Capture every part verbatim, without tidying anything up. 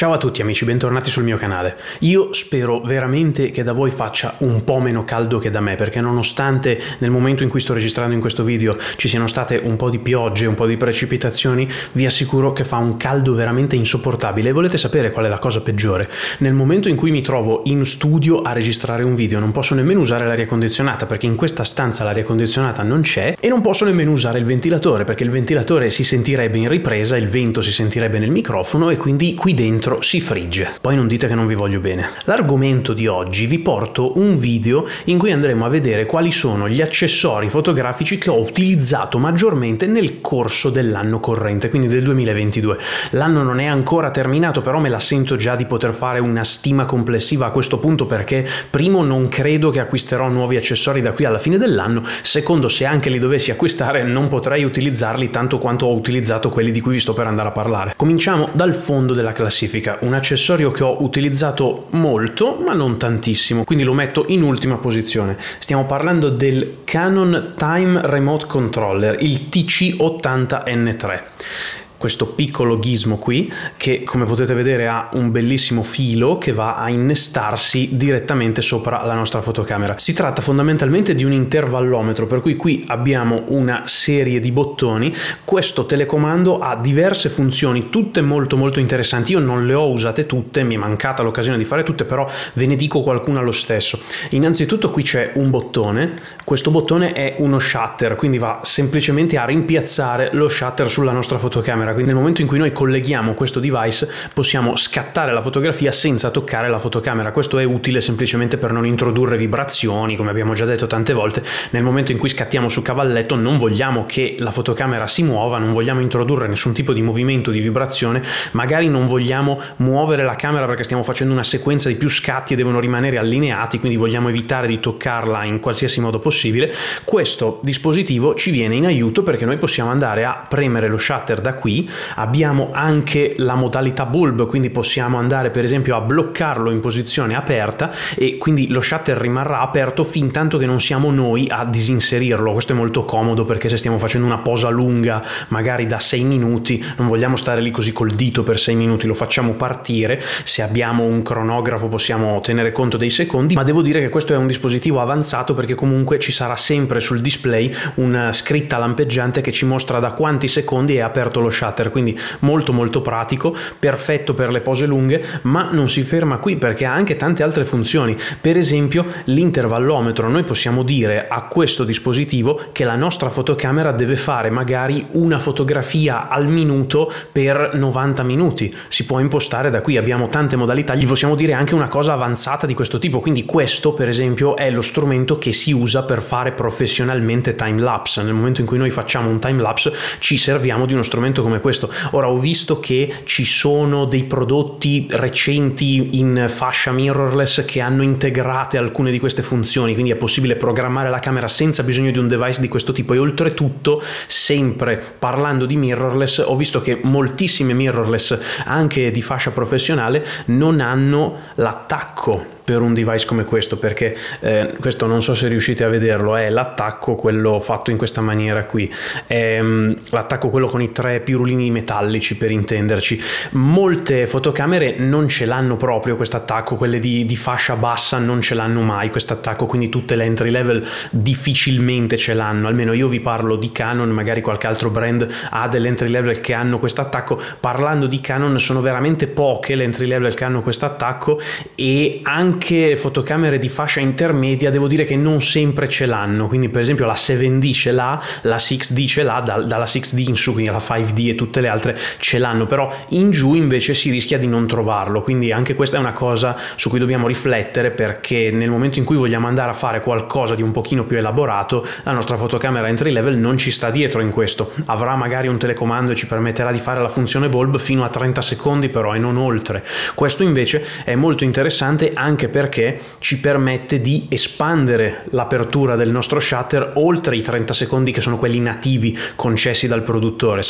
Ciao a tutti amici, bentornati sul mio canale. Io spero veramente che da voi faccia un po' meno caldo che da me, perché nonostante nel momento in cui sto registrando in questo video ci siano state un po' di piogge, un po' di precipitazioni, vi assicuro che fa un caldo veramente insopportabile. E volete sapere qual è la cosa peggiore? Nel momento in cui mi trovo in studio a registrare un video non posso nemmeno usare l'aria condizionata, perché in questa stanza l'aria condizionata non c'è, e non posso nemmeno usare il ventilatore, perché il ventilatore si sentirebbe in ripresa, il vento si sentirebbe nel microfono e quindi qui dentro si frigge. Poi non dite che non vi voglio bene. L'argomento di oggi: vi porto un video in cui andremo a vedere quali sono gli accessori fotografici che ho utilizzato maggiormente nel corso dell'anno corrente, quindi del duemilaventidue. L'anno non è ancora terminato, però me la sento già di poter fare una stima complessiva a questo punto, perché primo, non credo che acquisterò nuovi accessori da qui alla fine dell'anno; secondo, se anche li dovessi acquistare non potrei utilizzarli tanto quanto ho utilizzato quelli di cui vi sto per andare a parlare. Cominciamo dal fondo della classifica. Un accessorio che ho utilizzato molto ma non tantissimo, quindi lo metto in ultima posizione. Stiamo parlando del Canon Time Remote Controller, il T C ottanta N tre. Questo piccolo gizmo qui, che come potete vedere ha un bellissimo filo che va a innestarsi direttamente sopra la nostra fotocamera. Si tratta fondamentalmente di un intervallometro, per cui qui abbiamo una serie di bottoni. Questo telecomando ha diverse funzioni, tutte molto molto interessanti. Io non le ho usate tutte, mi è mancata l'occasione di fare tutte, però ve ne dico qualcuna lo stesso. Innanzitutto qui c'è un bottone, questo bottone è uno shutter, quindi va semplicemente a rimpiazzare lo shutter sulla nostra fotocamera. Quindi nel momento in cui noi colleghiamo questo device possiamo scattare la fotografia senza toccare la fotocamera. Questo è utile semplicemente per non introdurre vibrazioni, come abbiamo già detto tante volte. Nel momento in cui scattiamo su cavalletto non vogliamo che la fotocamera si muova, non vogliamo introdurre nessun tipo di movimento, di vibrazione, magari non vogliamo muovere la camera perché stiamo facendo una sequenza di più scatti e devono rimanere allineati, quindi vogliamo evitare di toccarla in qualsiasi modo possibile. Questo dispositivo ci viene in aiuto perché noi possiamo andare a premere lo shutter da qui. Abbiamo anche la modalità bulb, quindi possiamo andare per esempio a bloccarlo in posizione aperta e quindi lo shutter rimarrà aperto fin tanto che non siamo noi a disinserirlo. Questo è molto comodo perché se stiamo facendo una posa lunga, magari da sei minuti, non vogliamo stare lì così col dito per sei minuti, lo facciamo partire. Se abbiamo un cronografo possiamo tenere conto dei secondi, ma devo dire che questo è un dispositivo avanzato perché comunque ci sarà sempre sul display una scritta lampeggiante che ci mostra da quanti secondi è aperto lo shutter. Quindi molto molto pratico, perfetto per le pose lunghe, ma non si ferma qui perché ha anche tante altre funzioni. Per esempio l'intervallometro. Noi possiamo dire a questo dispositivo che la nostra fotocamera deve fare magari una fotografia al minuto per novanta minuti. Si può impostare da qui, abbiamo tante modalità. Gli possiamo dire anche una cosa avanzata di questo tipo, quindi questo per esempio è lo strumento che si usa per fare professionalmente time lapse. Nel momento in cui noi facciamo un time lapse ci serviamo di uno strumento come questo. Ora, ho visto che ci sono dei prodotti recenti in fascia mirrorless che hanno integrate alcune di queste funzioni, quindi è possibile programmare la camera senza bisogno di un device di questo tipo. E oltretutto, sempre parlando di mirrorless, ho visto che moltissime mirrorless anche di fascia professionale non hanno l'attacco per un device come questo, perché eh, questo non so se riuscite a vederlo, è l'attacco quello fatto in questa maniera qui, è l'attacco quello con i tre pirulini metallici, per intenderci. Molte fotocamere non ce l'hanno proprio questo attacco, quelle di, di fascia bassa non ce l'hanno mai questo attacco, quindi tutte le entry level difficilmente ce l'hanno. Almeno io vi parlo di Canon, magari qualche altro brand ha delle entry level che hanno questo attacco. Parlando di Canon, sono veramente poche le entry level che hanno questo attacco, e anche Anche fotocamere di fascia intermedia devo dire che non sempre ce l'hanno. Quindi per esempio la sette D ce l'ha, la sei D ce l'ha, da, dalla sei D in su, quindi la cinque D e tutte le altre ce l'hanno, però in giù invece si rischia di non trovarlo. Quindi anche questa è una cosa su cui dobbiamo riflettere, perché nel momento in cui vogliamo andare a fare qualcosa di un pochino più elaborato, la nostra fotocamera entry level non ci sta dietro in questo. Avrà magari un telecomando e ci permetterà di fare la funzione bulb fino a trenta secondi però, e non oltre. Questo invece è molto interessante anche perché ci permette di espandere l'apertura del nostro shutter oltre i trenta secondi che sono quelli nativi concessi dal produttore. Sapete che normalmente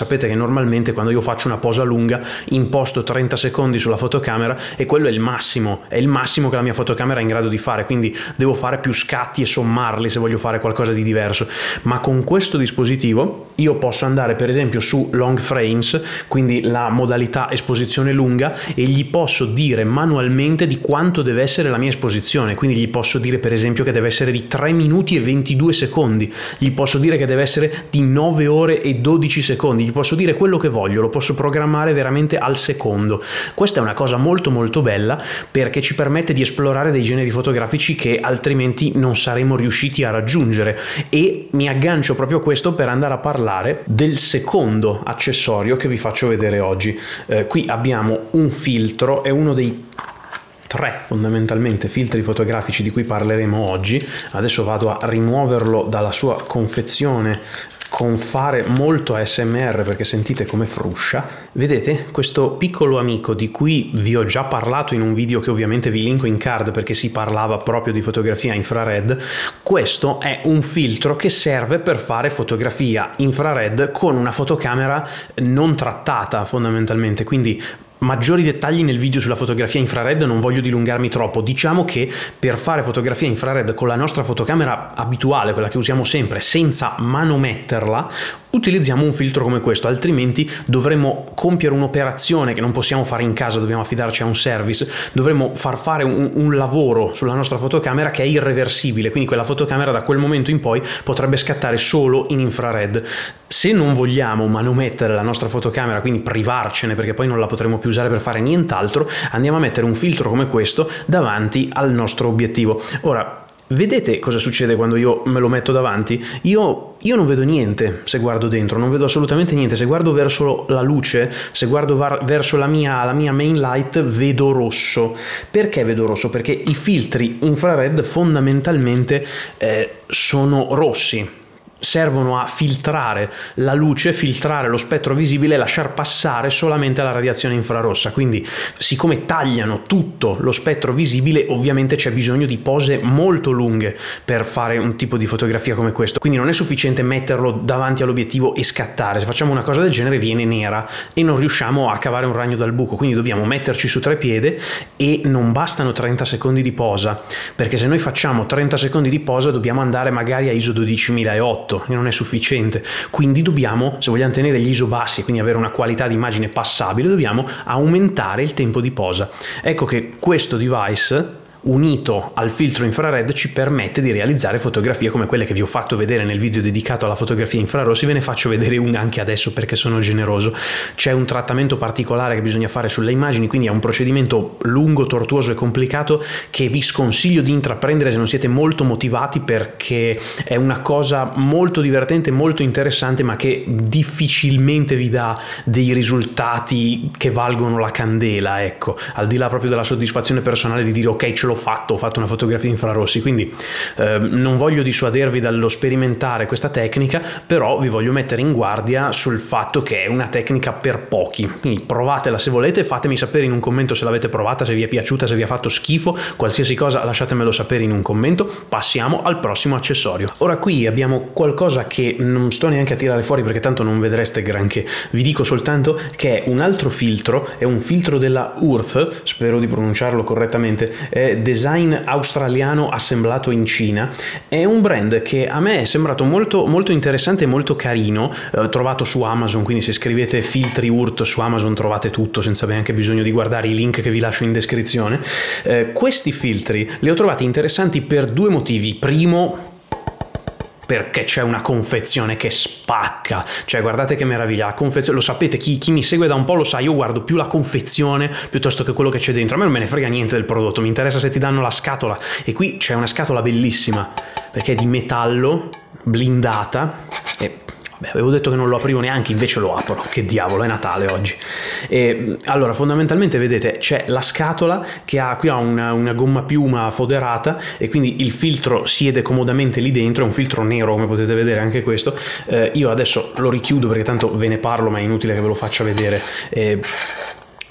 normalmente quando io faccio una posa lunga imposto trenta secondi sulla fotocamera e quello è il massimo, è il massimo che la mia fotocamera è in grado di fare, quindi devo fare più scatti e sommarli se voglio fare qualcosa di diverso. Ma con questo dispositivo io posso andare per esempio su long frames, quindi la modalità esposizione lunga, e gli posso dire manualmente di quanto deve essere la mia esposizione. Quindi gli posso dire per esempio che deve essere di tre minuti e ventidue secondi, gli posso dire che deve essere di nove ore e dodici secondi, gli posso dire quello che voglio, lo posso programmare veramente al secondo. Questa è una cosa molto molto bella perché ci permette di esplorare dei generi fotografici che altrimenti non saremmo riusciti a raggiungere. E mi aggancio proprio a questo per andare a parlare del secondo accessorio che vi faccio vedere oggi. Eh, qui abbiamo un filtro, è uno dei tre fondamentalmente filtri fotografici di cui parleremo oggi. Adesso vado a rimuoverlo dalla sua confezione con fare molto A S M R perché sentite come fruscia. Vedete questo piccolo amico di cui vi ho già parlato in un video che ovviamente vi linko in card perché si parlava proprio di fotografia infrared. Questo è un filtro che serve per fare fotografia infrared con una fotocamera non trattata fondamentalmente, quindi maggiori dettagli nel video sulla fotografia infrared, non voglio dilungarmi troppo. Diciamo che per fare fotografia infrared con la nostra fotocamera abituale, quella che usiamo sempre, senza manometterla, utilizziamo un filtro come questo, altrimenti dovremmo compiere un'operazione che non possiamo fare in casa, dobbiamo affidarci a un service, dovremmo far fare un, un lavoro sulla nostra fotocamera che è irreversibile, quindi quella fotocamera da quel momento in poi potrebbe scattare solo in infrared. Se non vogliamo manomettere la nostra fotocamera, quindi privarcene perché poi non la potremo più usare per fare nient'altro, andiamo a mettere un filtro come questo davanti al nostro obiettivo. Ora, vedete cosa succede quando io me lo metto davanti? Io, io non vedo niente se guardo dentro, non vedo assolutamente niente. Se guardo verso la luce, se guardo verso la mia, la mia main light, vedo rosso. Perché vedo rosso? Perché i filtri infrared fondamentalmente eh, sono rossi. Servono a filtrare la luce, filtrare lo spettro visibile e lasciar passare solamente la radiazione infrarossa. Quindi, siccome tagliano tutto lo spettro visibile, ovviamente c'è bisogno di pose molto lunghe per fare un tipo di fotografia come questo. Quindi non è sufficiente metterlo davanti all'obiettivo e scattare. Se facciamo una cosa del genere viene nera e non riusciamo a cavare un ragno dal buco. Quindi dobbiamo metterci su tre piede e non bastano trenta secondi di posa, perché se noi facciamo trenta secondi di posa dobbiamo andare magari a I S O dodicimilaotto e non è sufficiente, quindi dobbiamo, se vogliamo tenere gli I S O bassi e quindi avere una qualità di immagine passabile, dobbiamo aumentare il tempo di posa. Ecco che questo device unito al filtro infrared ci permette di realizzare fotografie come quelle che vi ho fatto vedere nel video dedicato alla fotografia infrarossi. Ve ne faccio vedere una anche adesso perché sono generoso. C'è un trattamento particolare che bisogna fare sulle immagini, quindi è un procedimento lungo, tortuoso e complicato che vi sconsiglio di intraprendere se non siete molto motivati, perché è una cosa molto divertente, molto interessante, ma che difficilmente vi dà dei risultati che valgono la candela, ecco, al di là proprio della soddisfazione personale di dire ok, ce l'ho fatto, ho fatto una fotografia infrarossi. Quindi eh, non voglio dissuadervi dallo sperimentare questa tecnica, però vi voglio mettere in guardia sul fatto che è una tecnica per pochi. Quindi provatela se volete, fatemi sapere in un commento se l'avete provata, se vi è piaciuta, se vi ha fatto schifo, qualsiasi cosa lasciatemelo sapere in un commento. Passiamo al prossimo accessorio. Ora qui abbiamo qualcosa che non sto neanche a tirare fuori perché tanto non vedreste granché, vi dico soltanto che è un altro filtro, è un filtro della Urth, spero di pronunciarlo correttamente, è design australiano assemblato in Cina. È un brand che a me è sembrato molto molto interessante e molto carino, eh, trovato su Amazon, quindi se scrivete filtri Urth su Amazon trovate tutto senza neanche bisogno di guardare i link che vi lascio in descrizione. Eh, questi filtri li ho trovati interessanti per due motivi. Primo, perché c'è una confezione che spacca, cioè guardate che meraviglia, la confezione, lo sapete, chi, chi mi segue da un po' lo sa, io guardo più la confezione piuttosto che quello che c'è dentro. A me non me ne frega niente del prodotto, mi interessa se ti danno la scatola, e qui c'è una scatola bellissima perché è di metallo, blindata, e beh, avevo detto che non lo aprivo neanche, invece lo apro, che diavolo, è Natale oggi. E allora fondamentalmente vedete c'è la scatola che ha qui ha una, una gomma piuma foderata e quindi il filtro siede comodamente lì dentro, è un filtro nero come potete vedere anche questo. Eh, io adesso lo richiudo perché tanto ve ne parlo ma è inutile che ve lo faccia vedere. Eh,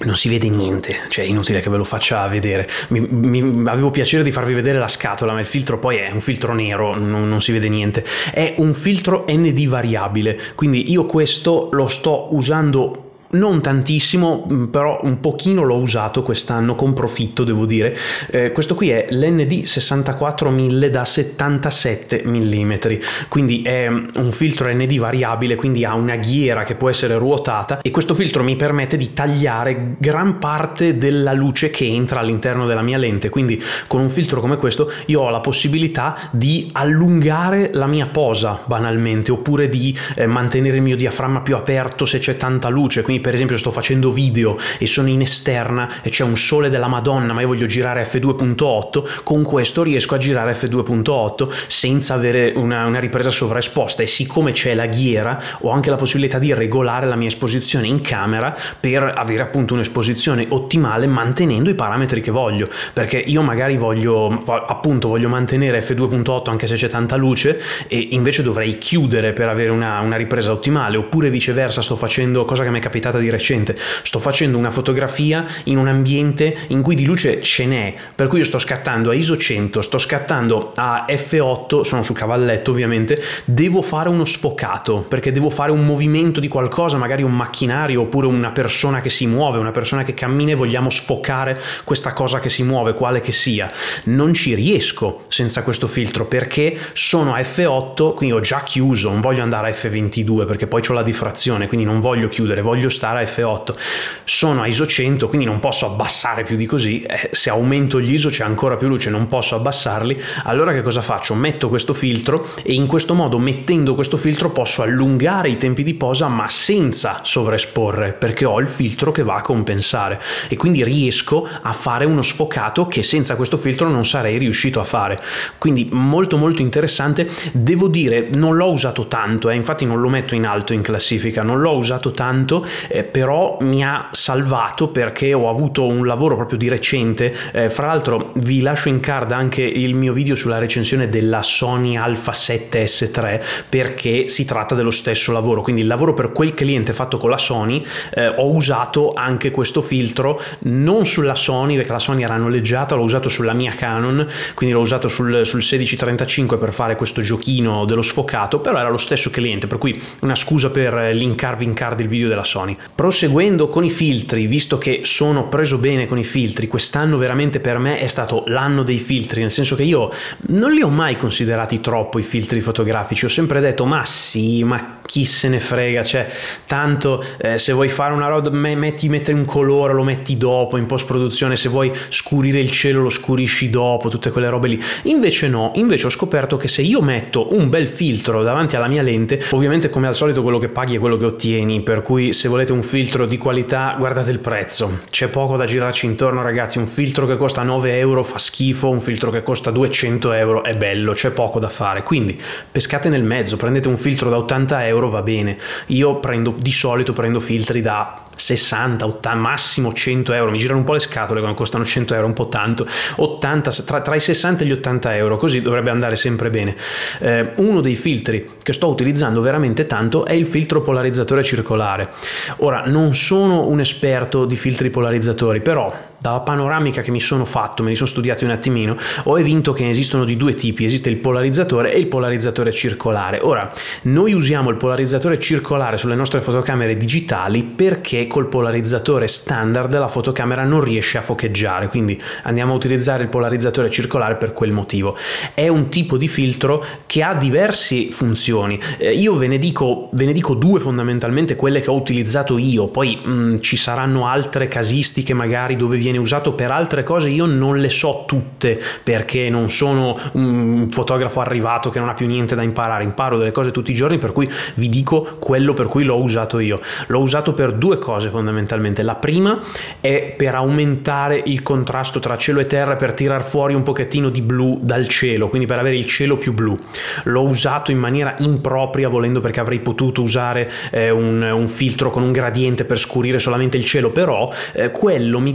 non si vede niente, cioè è inutile che ve lo faccia vedere. Mi, mi avevo piacere di farvi vedere la scatola, ma il filtro poi è un filtro nero, non, non si vede niente. È un filtro N D variabile, quindi io questo lo sto usando non tantissimo, però un pochino l'ho usato quest'anno con profitto, devo dire. Eh, questo qui è l'N D sessantaquattro mille da settantasette millimetri, quindi è un filtro N D variabile, quindi ha una ghiera che può essere ruotata, e questo filtro mi permette di tagliare gran parte della luce che entra all'interno della mia lente. Quindi con un filtro come questo io ho la possibilità di allungare la mia posa banalmente, oppure di eh, mantenere il mio diaframma più aperto se c'è tanta luce. Quindi per esempio sto facendo video e sono in esterna e c'è un sole della Madonna, ma io voglio girare effe due punto otto, con questo riesco a girare effe due punto otto senza avere una, una ripresa sovraesposta, e siccome c'è la ghiera ho anche la possibilità di regolare la mia esposizione in camera per avere appunto un'esposizione ottimale mantenendo i parametri che voglio, perché io magari voglio appunto voglio mantenere effe due punto otto anche se c'è tanta luce, e invece dovrei chiudere per avere una, una ripresa ottimale, oppure viceversa. Sto facendo, cosa che mi è capitata di recente, sto facendo una fotografia in un ambiente in cui di luce ce n'è, per cui io sto scattando a ISO cento, sto scattando a effe otto, sono su cavalletto ovviamente, devo fare uno sfocato perché devo fare un movimento di qualcosa, magari un macchinario oppure una persona che si muove, una persona che cammina, e vogliamo sfocare questa cosa che si muove, quale che sia. Non ci riesco senza questo filtro perché sono a effe otto, quindi ho già chiuso, non voglio andare a effe ventidue perché poi c'ho la diffrazione, quindi non voglio chiudere, voglio stare a effe otto. Sono a ISO cento, quindi non posso abbassare più di così. Eh, se aumento gli ISO c'è ancora più luce, non posso abbassarli. Allora che cosa faccio? Metto questo filtro, e in questo modo, mettendo questo filtro, posso allungare i tempi di posa ma senza sovraesporre, perché ho il filtro che va a compensare, e quindi riesco a fare uno sfocato che senza questo filtro non sarei riuscito a fare. Quindi molto molto interessante. Devo dire, non l'ho usato tanto, eh, infatti non lo metto in alto in classifica, non l'ho usato tanto, eh, però mi ha salvato perché ho avuto un lavoro proprio di recente. Eh, fra l'altro vi lascio in card anche il mio video sulla recensione della Sony Alpha sette S tre, perché si tratta dello stesso lavoro, quindi il lavoro per quel cliente fatto con la Sony. Eh, ho usato anche questo filtro, non sulla Sony perché la Sony era noleggiata, l'ho usato sulla mia Canon, quindi l'ho usato sul, sul sedici trentacinque per fare questo giochino dello sfocato, però era lo stesso cliente, per cui una scusa per linkarvi in card il video della Sony. Proseguendo con i filtri, visto che sono preso bene con i filtri, quest'anno veramente per me è stato l'anno dei filtri, nel senso che io non li ho mai considerati troppo i filtri fotografici, ho sempre detto ma sì, ma chi se ne frega, cioè tanto eh, se vuoi fare una roba metti mettere un colore, lo metti dopo in post produzione, se vuoi scurire il cielo lo scurisci dopo, tutte quelle robe lì. Invece no, invece ho scoperto che se io metto un bel filtro davanti alla mia lente, ovviamente come al solito quello che paghi è quello che ottieni, per cui se volete un filtro di qualità guardate il prezzo, c'è poco da girarci intorno ragazzi. Un filtro che costa nove euro fa schifo, un filtro che costa duecento euro è bello, c'è poco da fare, quindi pescate nel mezzo, prendete un filtro da ottanta euro, va bene. Io prendo, di solito prendo filtri da sessanta, ottanta, massimo cento euro, mi girano un po' le scatole quando costano cento euro, un po' tanto, ottanta, tra, tra i sessanta e gli ottanta euro, così dovrebbe andare sempre bene. Eh, uno dei filtri che sto utilizzando veramente tanto è il filtro polarizzatore circolare. Ora, non sono un esperto di filtri polarizzatori, però dalla panoramica che mi sono fatto, me li sono studiati un attimino, ho evinto che ne esistono di due tipi, esiste il polarizzatore e il polarizzatore circolare. Ora, noi usiamo il polarizzatore circolare sulle nostre fotocamere digitali perché col polarizzatore standard la fotocamera non riesce a focheggiare, quindi andiamo a utilizzare il polarizzatore circolare per quel motivo. È un tipo di filtro che ha diverse funzioni, eh, io ve ne dico, ve ne dico due fondamentalmente, quelle che ho utilizzato io, poi mh, ci saranno altre casistiche magari dove viene usato per altre cose, io non le so tutte perché non sono un fotografo arrivato che non ha più niente da imparare, imparo delle cose tutti i giorni, per cui vi dico quello per cui l'ho usato io. L'ho usato per due cose fondamentalmente. La prima è per aumentare il contrasto tra cielo e terra, per tirar fuori un pochettino di blu dal cielo, quindi per avere il cielo più blu. L'ho usato in maniera impropria volendo, perché avrei potuto usare eh, un, un filtro con un gradiente per scurire solamente il cielo, però eh, quello mi diventa un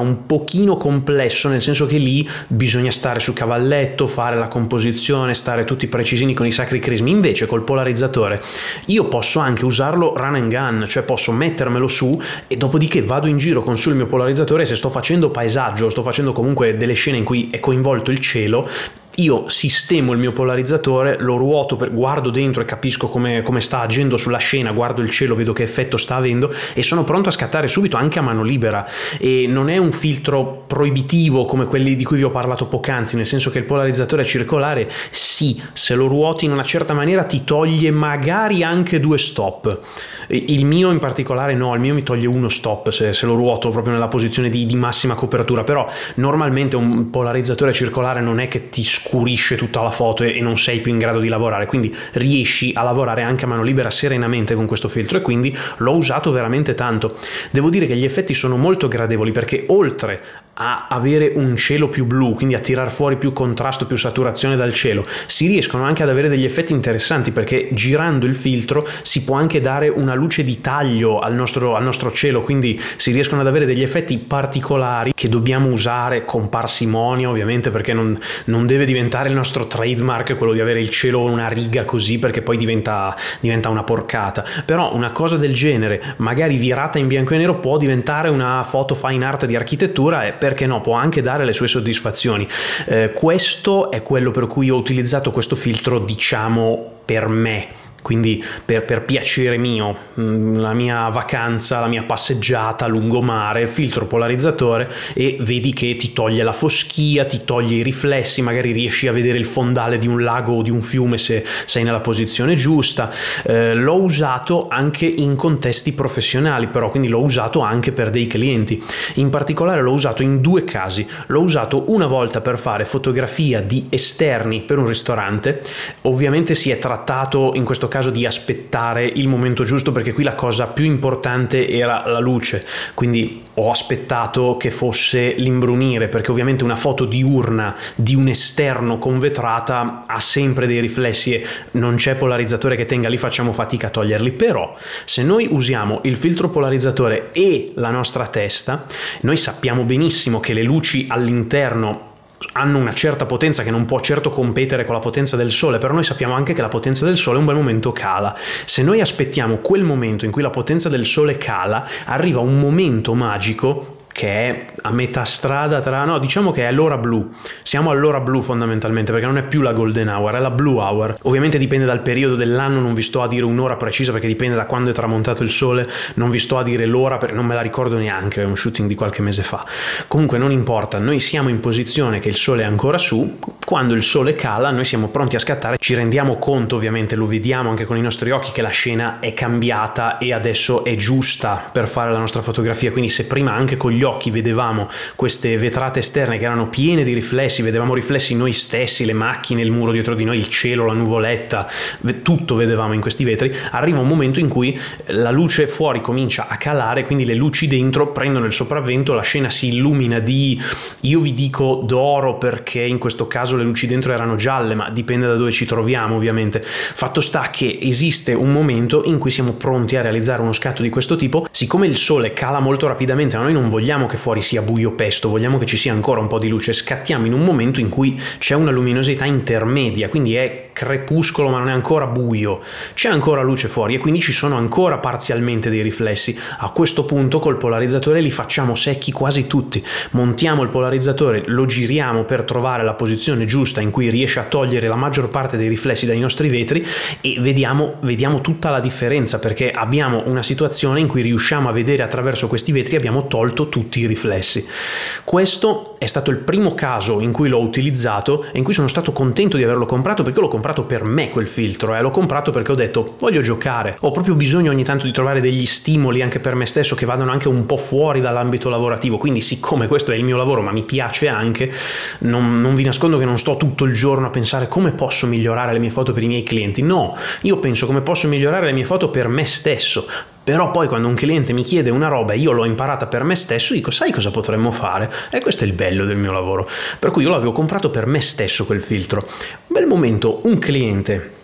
un pochino complesso, nel senso che lì bisogna stare su cavalletto, fare la composizione, stare tutti precisini con i sacri crismi. Invece col polarizzatore io posso anche usarlo run and gun, cioè posso mettermelo su e dopodiché vado in giro con sul mio polarizzatore. Se sto facendo paesaggio, sto facendo comunque delle scene in cui è coinvolto il cielo, io sistemo il mio polarizzatore, lo ruoto, per, guardo dentro e capisco come, come sta agendo sulla scena, guardo il cielo, vedo che effetto sta avendo e sono pronto a scattare subito anche a mano libera. E non è un filtro proibitivo come quelli di cui vi ho parlato poc'anzi, nel senso che il polarizzatore circolare, sì, se lo ruoti in una certa maniera ti toglie magari anche due stop. Il mio in particolare no, il mio mi toglie uno stop se, se lo ruoto proprio nella posizione di, di massima copertura, però normalmente un polarizzatore circolare non è che ti scurisce tutta la foto e, e non sei più in grado di lavorare, quindi riesci a lavorare anche a mano libera serenamente con questo filtro, e quindi l'ho usato veramente tanto. Devo dire che gli effetti sono molto gradevoli, perché oltre a avere un cielo più blu, quindi a tirar fuori più contrasto, più saturazione dal cielo, si riescono anche ad avere degli effetti interessanti, perché girando il filtro si può anche dare una luce di taglio al nostro, al nostro cielo, quindi si riescono ad avere degli effetti particolari che dobbiamo usare con parsimonia, ovviamente, perché non, non deve diventare il nostro trademark quello di avere il cielo una riga così, perché poi diventa, diventa una porcata. Però una cosa del genere, magari virata in bianco e nero, può diventare una foto fine art di architettura e perché no, può anche dare le sue soddisfazioni. Eh, questo è quello per cui ho utilizzato questo filtro, diciamo, per me. Quindi per, per piacere mio, la mia vacanza, la mia passeggiata a lungomare, filtro polarizzatore, e vedi che ti toglie la foschia, ti toglie i riflessi, magari riesci a vedere il fondale di un lago o di un fiume se sei nella posizione giusta. Eh, l'ho usato anche in contesti professionali però, quindi l'ho usato anche per dei clienti. In particolare l'ho usato in due casi. L'ho usato una volta per fare fotografia di esterni per un ristorante. Ovviamente si è trattato in questo caso caso di aspettare il momento giusto, perché qui la cosa più importante era la luce, quindi ho aspettato che fosse l'imbrunire, perché ovviamente una foto diurna di un esterno con vetrata ha sempre dei riflessi e non c'è polarizzatore che tenga, lì facciamo fatica a toglierli. Però se noi usiamo il filtro polarizzatore e la nostra testa, noi sappiamo benissimo che le luci all'interno hanno una certa potenza che non può certo competere con la potenza del sole, però noi sappiamo anche che la potenza del sole un bel momento cala. Se noi aspettiamo quel momento in cui la potenza del sole cala, arriva un momento magico che è a metà strada tra, no, diciamo che è l'ora blu. Siamo all'ora blu fondamentalmente, perché non è più la golden hour, è la blue hour. Ovviamente dipende dal periodo dell'anno, non vi sto a dire un'ora precisa perché dipende da quando è tramontato il sole, non vi sto a dire l'ora perché non me la ricordo neanche, è un shooting di qualche mese fa. Comunque non importa, noi siamo in posizione che il sole è ancora su, quando il sole cala noi siamo pronti a scattare, ci rendiamo conto, ovviamente lo vediamo anche con i nostri occhi, che la scena è cambiata e adesso è giusta per fare la nostra fotografia. Quindi se prima anche con gli occhi vedevamo queste vetrate esterne che erano piene di riflessi, vedevamo riflessi noi stessi, le macchine, il muro dietro di noi, il cielo, la nuvoletta, tutto vedevamo in questi vetri, arriva un momento in cui la luce fuori comincia a calare, quindi le luci dentro prendono il sopravvento, la scena si illumina di, io vi dico d'oro perché in questo caso le luci dentro erano gialle, ma dipende da dove ci troviamo ovviamente. Fatto sta che esiste un momento in cui siamo pronti a realizzare uno scatto di questo tipo. Siccome il sole cala molto rapidamente, ma noi non vogliamo che fuori sia buio pesto, vogliamo che ci sia ancora un po' di luce, scattiamo in un momento in cui c'è una luminosità intermedia, quindi è crepuscolo ma non è ancora buio, c'è ancora luce fuori e quindi ci sono ancora parzialmente dei riflessi. A questo punto col polarizzatore li facciamo secchi quasi tutti, montiamo il polarizzatore, lo giriamo per trovare la posizione giusta in cui riesce a togliere la maggior parte dei riflessi dai nostri vetri e vediamo, vediamo tutta la differenza, perché abbiamo una situazione in cui riusciamo a vedere attraverso questi vetri, abbiamo tolto tutti i riflessi. Questo è stato il primo caso in cui l'ho utilizzato e in cui sono stato contento di averlo comprato, perché l'ho comprato per me quel filtro, eh. L'ho comprato perché ho detto voglio giocare, ho proprio bisogno ogni tanto di trovare degli stimoli anche per me stesso che vadano anche un po' fuori dall'ambito lavorativo, quindi siccome questo è il mio lavoro ma mi piace anche, non, non vi nascondo che non sto tutto il giorno a pensare come posso migliorare le mie foto per i miei clienti, no, io penso come posso migliorare le mie foto per me stesso. Però poi quando un cliente mi chiede una roba e io l'ho imparata per me stesso, dico sai cosa potremmo fare? E questo è il bello del mio lavoro. Per cui io l'avevo comprato per me stesso quel filtro. Un bel momento un cliente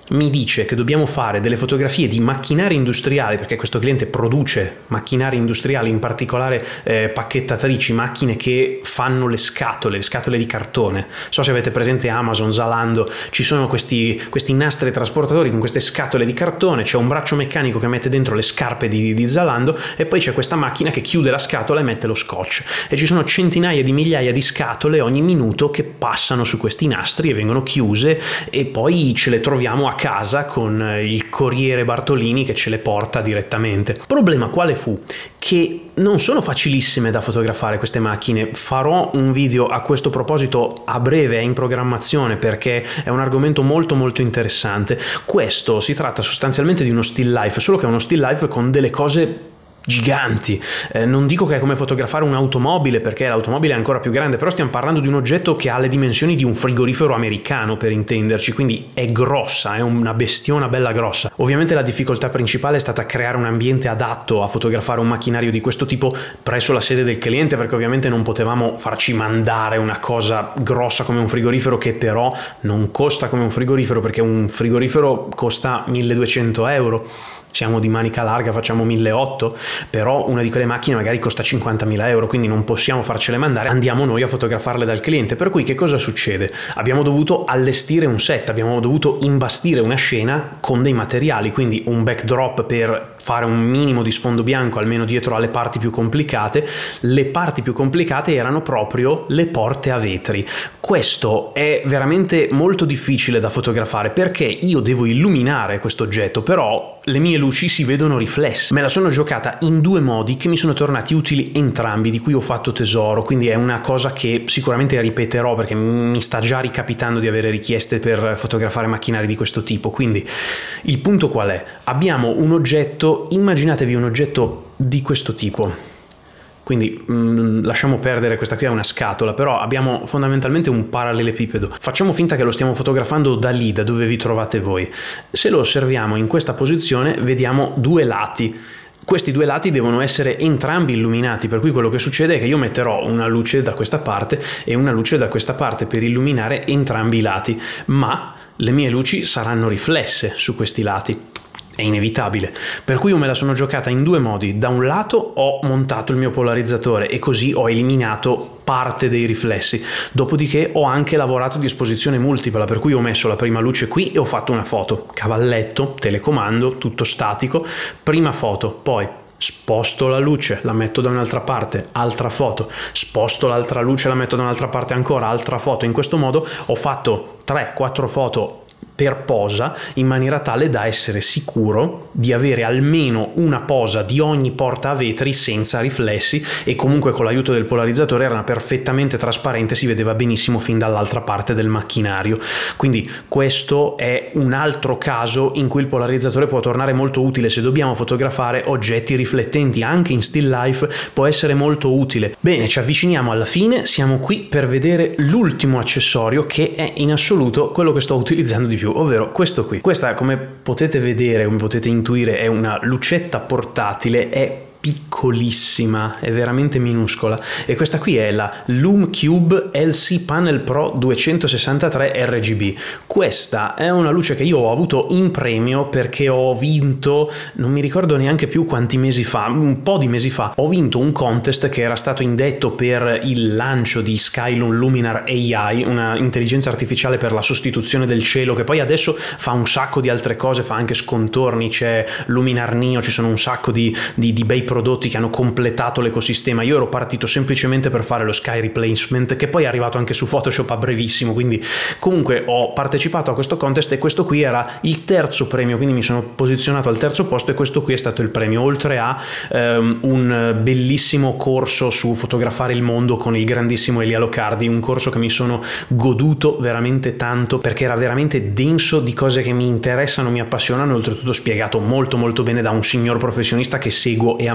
mi dice che dobbiamo fare delle fotografie di macchinari industriali, perché questo cliente produce macchinari industriali, in particolare eh, pacchettatrici, macchine che fanno le scatole, le scatole di cartone. Non so se avete presente Amazon, Zalando, ci sono questi, questi nastri trasportatori con queste scatole di cartone, c'è un braccio meccanico che mette dentro le scarpe di, di Zalando e poi c'è questa macchina che chiude la scatola e mette lo scotch, e ci sono centinaia di migliaia di scatole ogni minuto che passano su questi nastri e vengono chiuse, e poi ce le troviamo a casa con il corriere Bartolini che ce le porta direttamente. Problema quale fu? Che non sono facilissime da fotografare queste macchine. Farò un video a questo proposito a breve, è in programmazione, perché è un argomento molto molto interessante. Questo si tratta sostanzialmente di uno still life, solo che è uno still life con delle cose giganti. Eh, non dico che è come fotografare un'automobile, perché l'automobile è ancora più grande, però stiamo parlando di un oggetto che ha le dimensioni di un frigorifero americano, per intenderci, quindi è grossa, è una bestiona bella grossa. Ovviamente la difficoltà principale è stata creare un ambiente adatto a fotografare un macchinario di questo tipo presso la sede del cliente, perché ovviamente non potevamo farci mandare una cosa grossa come un frigorifero, che però non costa come un frigorifero, perché un frigorifero costa milleduecento euro. Siamo di manica larga, facciamo milleottocento, però una di quelle macchine magari costa cinquantamila euro, quindi non possiamo farcele mandare, andiamo noi a fotografarle dal cliente. Per cui che cosa succede? Abbiamo dovuto allestire un set, abbiamo dovuto imbastire una scena con dei materiali, quindi un backdrop per fare un minimo di sfondo bianco almeno dietro alle parti più complicate. Le parti più complicate erano proprio le porte a vetri. Questo è veramente molto difficile da fotografare, perché io devo illuminare questo oggetto, però le mie luci si vedono riflesse. Me la sono giocata in due modi che mi sono tornati utili entrambi, di cui ho fatto tesoro, quindi è una cosa che sicuramente ripeterò, perché mi sta già ricapitando di avere richieste per fotografare macchinari di questo tipo. Quindi il punto qual è? Abbiamo un oggetto, immaginatevi un oggetto di questo tipo. Quindi mh, lasciamo perdere, questa qui è una scatola, però abbiamo fondamentalmente un parallelepipedo. Facciamo finta che lo stiamo fotografando da lì, da dove vi trovate voi. Se lo osserviamo in questa posizione, vediamo due lati. Questi due lati devono essere entrambi illuminati, per cui quello che succede è che io metterò una luce da questa parte e una luce da questa parte per illuminare entrambi i lati, ma le mie luci saranno riflesse su questi lati. È inevitabile, per cui io me la sono giocata in due modi. Da un lato ho montato il mio polarizzatore e così ho eliminato parte dei riflessi, dopodiché ho anche lavorato di esposizione multipla, per cui ho messo la prima luce qui e ho fatto una foto, cavalletto, telecomando, tutto statico, prima foto, poi sposto la luce, la metto da un'altra parte, altra foto, sposto l'altra luce, la metto da un'altra parte ancora, altra foto. In questo modo ho fatto tre quattro foto per posa, in maniera tale da essere sicuro di avere almeno una posa di ogni porta a vetri senza riflessi, e comunque con l'aiuto del polarizzatore era perfettamente trasparente, si vedeva benissimo fin dall'altra parte del macchinario. Quindi questo è un altro caso in cui il polarizzatore può tornare molto utile se dobbiamo fotografare oggetti riflettenti, anche in still life può essere molto utile. Bene, ci avviciniamo alla fine, siamo qui per vedere l'ultimo accessorio, che è in assoluto quello che sto utilizzando di più, ovvero questo qui. Questa, come potete vedere, come potete intuire, è una lucetta portatile, è piccolissima, è veramente minuscola, e questa qui è la LumeCube L C Panel Pro duecentosessantatré R G B. Questa è una luce che io ho avuto in premio perché ho vinto, non mi ricordo neanche più quanti mesi fa, un po' di mesi fa, ho vinto un contest che era stato indetto per il lancio di Skylum Luminar A I, una intelligenza artificiale per la sostituzione del cielo, che poi adesso fa un sacco di altre cose, fa anche scontorni, c'è Luminar Neo, ci sono un sacco di, di, di bei prodotti che hanno completato l'ecosistema. Io ero partito semplicemente per fare lo sky replacement, che poi è arrivato anche su Photoshop a brevissimo, quindi comunque ho partecipato a questo contest e questo qui era il terzo premio, quindi mi sono posizionato al terzo posto e questo qui è stato il premio, oltre a um, un bellissimo corso su fotografare il mondo con il grandissimo Elia Locardi, un corso che mi sono goduto veramente tanto perché era veramente denso di cose che mi interessano, mi appassionano, e oltretutto spiegato molto molto bene da un signor professionista che seguo e ammiro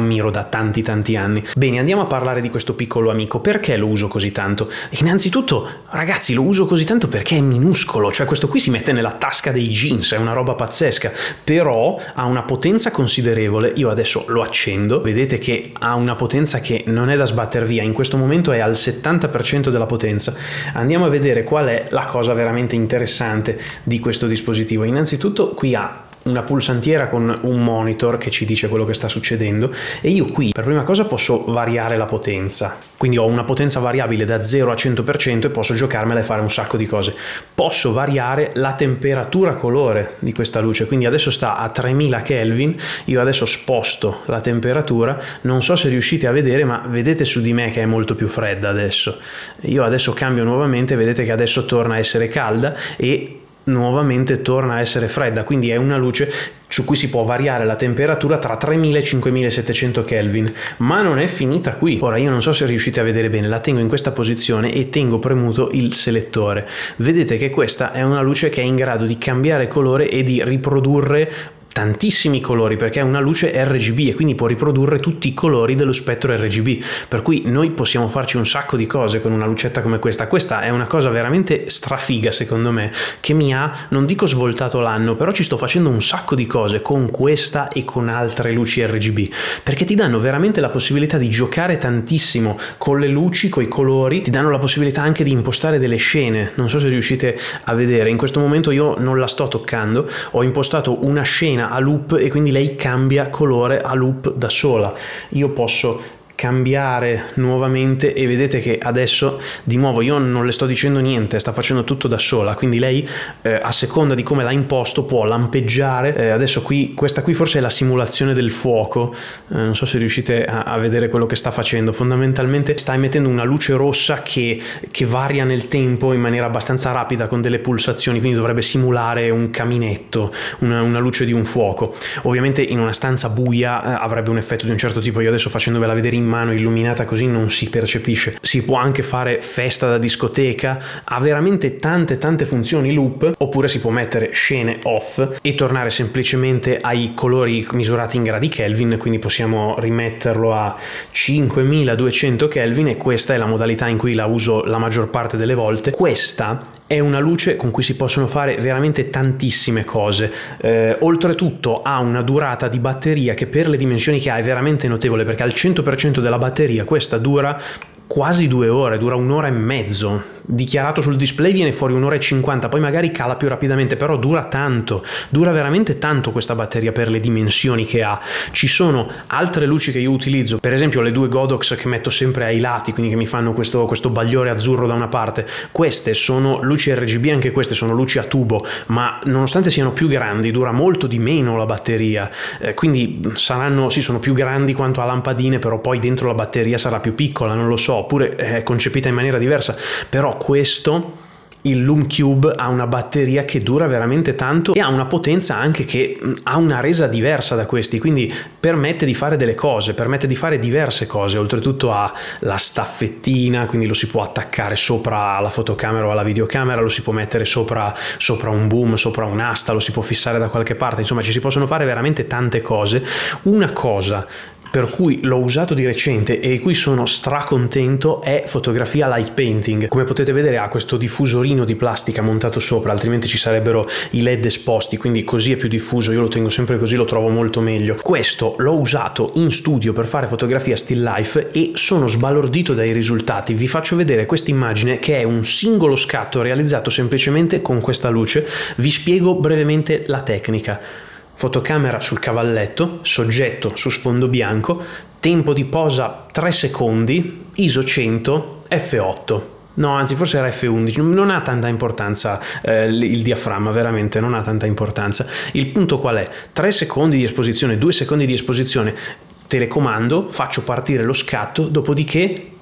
ammiro da tanti tanti anni. Bene, andiamo a parlare di questo piccolo amico. Perché lo uso così tanto? Innanzitutto, ragazzi, lo uso così tanto perché è minuscolo, cioè questo qui si mette nella tasca dei jeans, è una roba pazzesca, però ha una potenza considerevole. Io adesso lo accendo, vedete che ha una potenza che non è da sbatter via, in questo momento è al settanta per cento della potenza. Andiamo a vedere qual è la cosa veramente interessante di questo dispositivo. Innanzitutto qui ha una pulsantiera con un monitor che ci dice quello che sta succedendo, e io qui per prima cosa posso variare la potenza, quindi ho una potenza variabile da zero a cento per cento e posso giocarmela e fare un sacco di cose. Posso variare la temperatura colore di questa luce, quindi adesso sta a tremila Kelvin. Io adesso sposto la temperatura, non so se riuscite a vedere, ma vedete su di me che è molto più fredda adesso. Io adesso cambio nuovamente, vedete che adesso torna a essere calda e nuovamente torna a essere fredda, quindi è una luce su cui si può variare la temperatura tra tremila e cinquemilasettecento Kelvin. Ma non è finita qui. Ora io non so se riuscite a vedere bene, la tengo in questa posizione e tengo premuto il selettore. Vedete che questa è una luce che è in grado di cambiare colore e di riprodurre tantissimi colori, perché è una luce R G B e quindi può riprodurre tutti i colori dello spettro R G B, per cui noi possiamo farci un sacco di cose con una lucetta come questa. Questa è una cosa veramente strafiga secondo me, che mi ha, non dico svoltato l'anno, però ci sto facendo un sacco di cose con questa e con altre luci R G B, perché ti danno veramente la possibilità di giocare tantissimo con le luci, con i colori, ti danno la possibilità anche di impostare delle scene. Non so se riuscite a vedere, in questo momento io non la sto toccando, ho impostato una scena a loop e quindi lei cambia colore a loop da sola. Io posso cambiare nuovamente e vedete che adesso di nuovo io non le sto dicendo niente, sta facendo tutto da sola, quindi lei eh, a seconda di come l'ha imposto può lampeggiare. Eh, adesso qui questa qui forse è la simulazione del fuoco, eh, non so se riuscite a, a vedere quello che sta facendo. Fondamentalmente sta emettendo una luce rossa che, che varia nel tempo in maniera abbastanza rapida con delle pulsazioni, quindi dovrebbe simulare un caminetto, una, una luce di un fuoco. Ovviamente in una stanza buia eh, avrebbe un effetto di un certo tipo. Io adesso facendovela vedere in mano illuminata così non si percepisce. Si può anche fare festa da discoteca, ha veramente tante tante funzioni loop, oppure si può mettere scene off e tornare semplicemente ai colori misurati in gradi Kelvin, quindi possiamo rimetterlo a cinquemiladuecento Kelvin e questa è la modalità in cui la uso la maggior parte delle volte. Questa è una luce con cui si possono fare veramente tantissime cose. Eh, oltretutto ha una durata di batteria che per le dimensioni che ha è veramente notevole, perché al cento per cento della batteria questa dura quasi due ore, dura un'ora e mezzo. Dichiarato sul display viene fuori un'ora e cinquanta, poi magari cala più rapidamente, però dura tanto, dura veramente tanto questa batteria per le dimensioni che ha. Ci sono altre luci che io utilizzo, per esempio le due Godox che metto sempre ai lati, quindi che mi fanno questo, questo bagliore azzurro da una parte. Queste sono luci R G B, anche queste sono luci a tubo, ma nonostante siano più grandi dura molto di meno la batteria, eh, quindi saranno, sì, sono più grandi quanto a lampadine, però poi dentro la batteria sarà più piccola, non lo so, oppure è concepita in maniera diversa. Però questo, il LumeCube, ha una batteria che dura veramente tanto e ha una potenza anche che ha una resa diversa da questi, quindi permette di fare delle cose, permette di fare diverse cose. Oltretutto ha la staffettina, quindi lo si può attaccare sopra la fotocamera o alla videocamera, lo si può mettere sopra, sopra un boom, sopra un'asta, lo si può fissare da qualche parte, insomma ci si possono fare veramente tante cose. Una cosa per cui l'ho usato di recente e di cui sono stracontento è fotografia light painting. Come potete vedere ha questo diffusorino di plastica montato sopra, altrimenti ci sarebbero i led esposti, quindi così è più diffuso. Io lo tengo sempre così, lo trovo molto meglio. Questo l'ho usato in studio per fare fotografia still life e sono sbalordito dai risultati. Vi faccio vedere questa immagine che è un singolo scatto realizzato semplicemente con questa luce. Vi spiego brevemente la tecnica. Fotocamera sul cavalletto, soggetto su sfondo bianco, tempo di posa tre secondi, I S O cento, F otto. No, anzi forse era F undici, non ha tanta importanza eh, il diaframma, veramente non ha tanta importanza. Il punto qual è? tre secondi di esposizione, due secondi di esposizione, telecomando, faccio partire lo scatto, dopodiché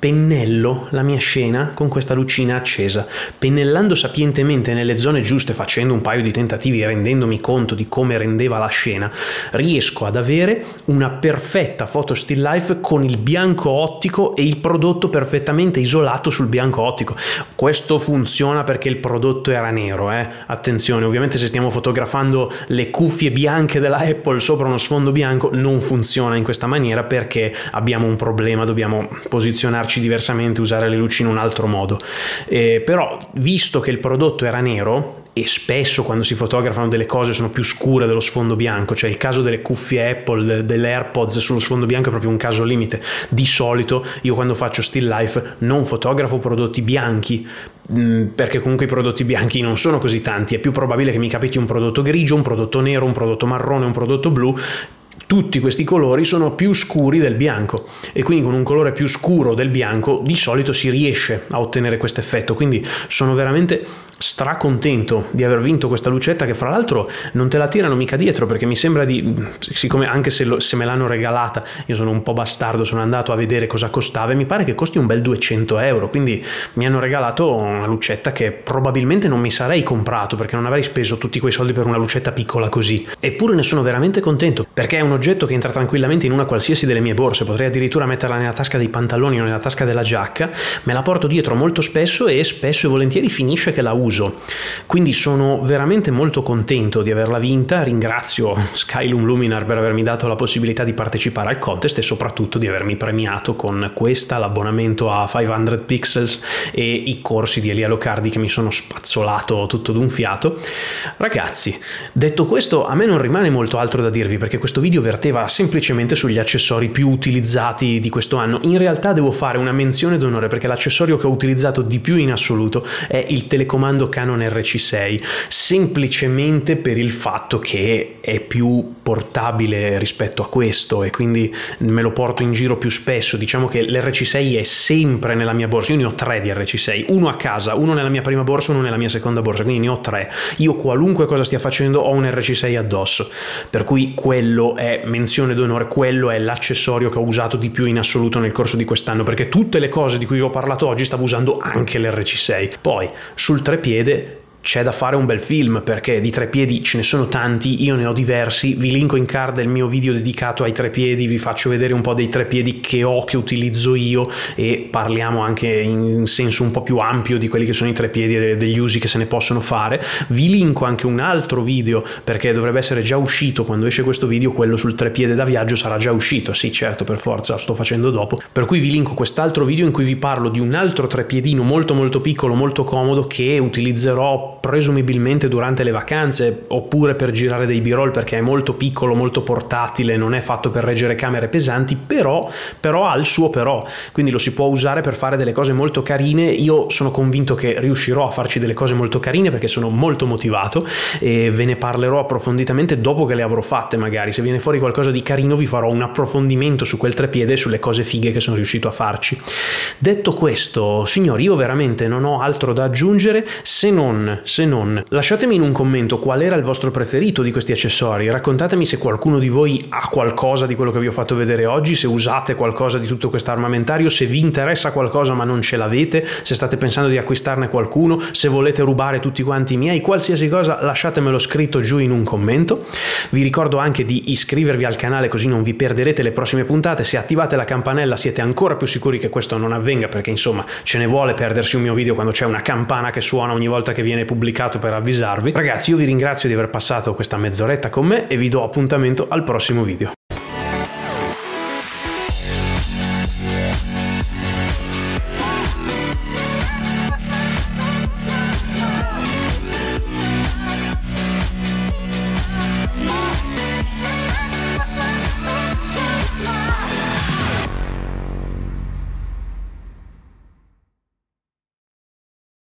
pennello la mia scena con questa lucina accesa. Pennellando sapientemente nelle zone giuste, facendo un paio di tentativi e rendendomi conto di come rendeva la scena, riesco ad avere una perfetta foto still life con il bianco ottico e il prodotto perfettamente isolato sul bianco ottico. Questo funziona perché il prodotto era nero, eh? Attenzione, ovviamente se stiamo fotografando le cuffie bianche della Apple sopra uno sfondo bianco non funziona in questa maniera, perché abbiamo un problema, dobbiamo posizionarci diversamente, usare le luci in un altro modo. Eh, però visto che il prodotto era nero, e spesso quando si fotografano delle cose sono più scure dello sfondo bianco, cioè il caso delle cuffie Apple, delle AirPods sullo sfondo bianco è proprio un caso limite. Di solito io quando faccio still life non fotografo prodotti bianchi, perché comunque i prodotti bianchi non sono così tanti, è più probabile che mi capiti un prodotto grigio, un prodotto nero, un prodotto marrone, un prodotto blu. Tutti questi colori sono più scuri del bianco e quindi con un colore più scuro del bianco di solito si riesce a ottenere questo effetto, quindi sono veramente stracontento di aver vinto questa lucetta, che fra l'altro non te la tirano mica dietro, perché mi sembra di, siccome anche se, lo, se me l'hanno regalata, io sono un po' bastardo, sono andato a vedere cosa costava e mi pare che costi un bel duecento euro, quindi mi hanno regalato una lucetta che probabilmente non mi sarei comprato, perché non avrei speso tutti quei soldi per una lucetta piccola così. Eppure ne sono veramente contento, perché è un oggetto che entra tranquillamente in una qualsiasi delle mie borse, potrei addirittura metterla nella tasca dei pantaloni o nella tasca della giacca, me la porto dietro molto spesso e spesso e volentieri finisce che la uso. Quindi sono veramente molto contento di averla vinta, ringrazio Skylum Luminar per avermi dato la possibilità di partecipare al contest e soprattutto di avermi premiato con questa, l'abbonamento a cinquecento Pixels e i corsi di Elia Locardi che mi sono spazzolato tutto d'un fiato. Ragazzi, detto questo, a me non rimane molto altro da dirvi, perché questo video verteva semplicemente sugli accessori più utilizzati di questo anno. In realtà devo fare una menzione d'onore, perché l'accessorio che ho utilizzato di più in assoluto è il telecomando Canon R C sei, semplicemente per il fatto che è più portabile rispetto a questo e quindi me lo porto in giro più spesso. Diciamo che l'R C sei è sempre nella mia borsa, io ne ho tre di R C sei, uno a casa, uno nella mia prima borsa, uno nella mia seconda borsa, quindi ne ho tre. Io qualunque cosa stia facendo ho un R C sei addosso, per cui quello è menzione d'onore, quello è l'accessorio che ho usato di più in assoluto nel corso di quest'anno, perché tutte le cose di cui vi ho parlato oggi stavo usando anche l'R C sei. Poi sul trepiede c'è da fare un bel film, perché di trepiedi ce ne sono tanti, io ne ho diversi, vi linko in card il mio video dedicato ai trepiedi, vi faccio vedere un po' dei trepiedi che ho, che utilizzo io, e parliamo anche in senso un po' più ampio di quelli che sono i trepiedi e degli usi che se ne possono fare. Vi linko anche un altro video, perché dovrebbe essere già uscito quando esce questo video, quello sul trepiede da viaggio sarà già uscito, sì certo, per forza, lo sto facendo dopo, per cui vi linko quest'altro video in cui vi parlo di un altro trepiedino molto molto piccolo, molto comodo, che utilizzerò presumibilmente durante le vacanze oppure per girare dei b-roll, perché è molto piccolo, molto portatile, non è fatto per reggere camere pesanti, però, però ha il suo però, quindi lo si può usare per fare delle cose molto carine. Io sono convinto che riuscirò a farci delle cose molto carine, perché sono molto motivato e ve ne parlerò approfonditamente dopo che le avrò fatte. Magari se viene fuori qualcosa di carino vi farò un approfondimento su quel trepiede e sulle cose fighe che sono riuscito a farci. Detto questo, signori, io veramente non ho altro da aggiungere, se non se non lasciatemi in un commento qual era il vostro preferito di questi accessori, raccontatemi se qualcuno di voi ha qualcosa di quello che vi ho fatto vedere oggi, se usate qualcosa di tutto questo armamentario, se vi interessa qualcosa ma non ce l'avete, se state pensando di acquistarne qualcuno, se volete rubare tutti quanti i miei, qualsiasi cosa lasciatemelo scritto giù in un commento. Vi ricordo anche di iscrivervi al canale, così non vi perderete le prossime puntate. Se attivate la campanella siete ancora più sicuri che questo non avvenga, perché insomma ce ne vuole perdersi un mio video quando c'è una campana che suona ogni volta che viene pubblicato per avvisarvi. Ragazzi, io vi ringrazio di aver passato questa mezz'oretta con me e vi do appuntamento al prossimo video.